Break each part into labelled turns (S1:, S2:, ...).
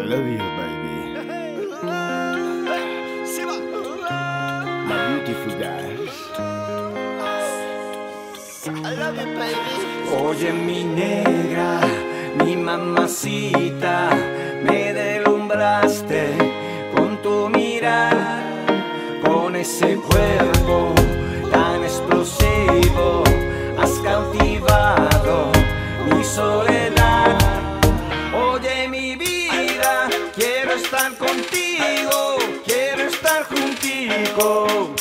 S1: love you, baby. My beautiful guys.
S2: I love you, baby.
S3: Oye, mi negra, mi mamacita, me deslumbraste con tu mirar, con ese cuerpo tan explosivo, has cautivado mi soledad. Oye, mi vida, quiero estar contigo, quiero estar juntico.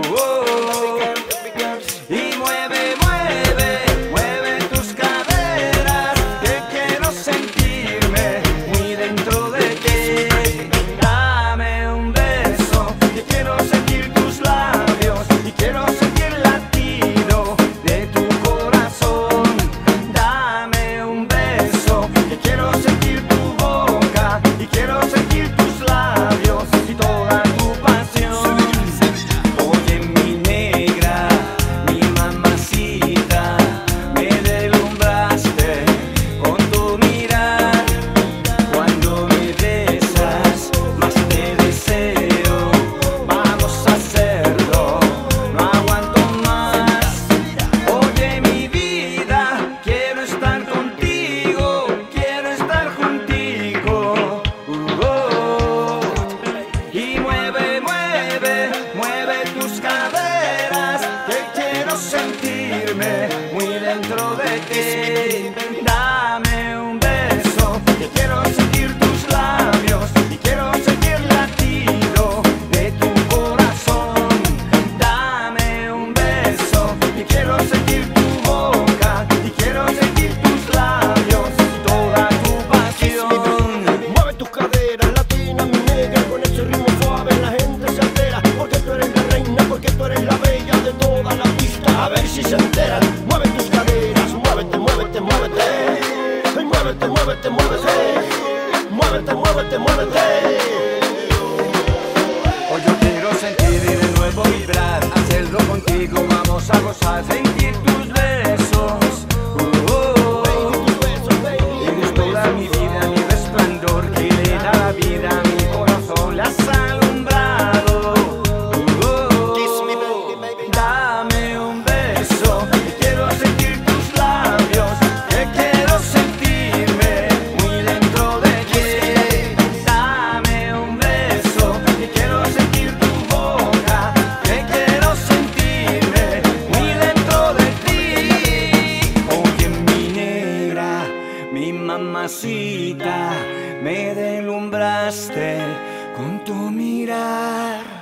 S3: Y mueve, mueve, mueve tus caderas, que quiero sentirme muy dentro de ti. Dame un beso, que quiero sentir tus labios y quiero sentir el latido de tu corazón. Dame un beso, que quiero sentir tu boca y quiero sentir tus labios y toda tu pasión. Oye, mi negra, mi mamacita, me deslumbraste con tu mirar. Cuando me besas, más te deseo. Vamos a hacerlo, no aguanto más. Oye, mi vida, quiero estar contigo, quiero estar juntico. Y mueve, mueve, mueve tus caderas, que quiero sentirme muy dentro de ti. Dame un beso, que quiero sentir tus labios y quiero sentir el latido de tu corazón. Dame un beso, que quiero sentir tu boca y quiero sentir tus labios y toda tu pasión.
S2: Mueve tus caderas, latina, mi negra, con ese ritmo suave la gente se altera. Porque tú eres la reina, porque tú eres la bella de toda la pista. A ver si se enteran. Mueve tus caderas, muévete, muévete, muévete. Ay, muévete, muévete, muévete. Muévete, muévete, muévete.
S3: Hoy yo quiero sentir y de nuevo vibrar, hacerlo contigo, vamos a gozar, sentir tus besos. Eres toda mi vida, mi resplandor, que le da la vida a mi corazón, la has alumbrado. Dame un beso, que quiero sentir tus labios, que quiero sentirme muy dentro de ti. Dame un beso, que quiero sentir tu boca, que quiero sentirme muy dentro de ti. Oye, mi negra, mi mamacita, me deslumbraste con tu mirar.